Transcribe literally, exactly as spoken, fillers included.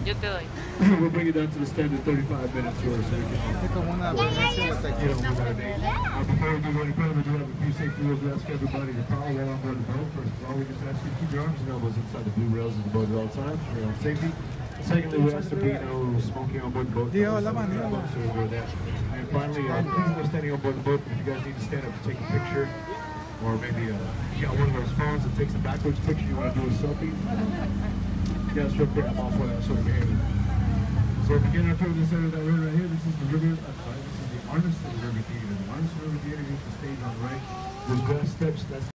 Yo te doy. We'll bring it down to the standard thirty-five minutes or so. Es como una emergencia hasta aquí. Uh, before we do any further, we do have a few safety rules we ask everybody to follow while on board the boat. First of all, we just ask you to keep your arms and elbows inside the blue rails of the boat at all times for your own safety. Secondly, we ask there be no smoking on board the boat. Dios, la manera. So we're there. And finally, uh, please no standing on board the boat. If you guys need to stand up to take a picture, or maybe uh, you got one of those phones that takes a backwards picture, you want to do a selfie, you guys feel free to hop off one of that sort of behavior. So if you get up to the center of that road right here, this is the river, uh, sorry, this is the Artist of the River Theater. The Artist of the River Theater, you can stage on the right. There's glass steps, that's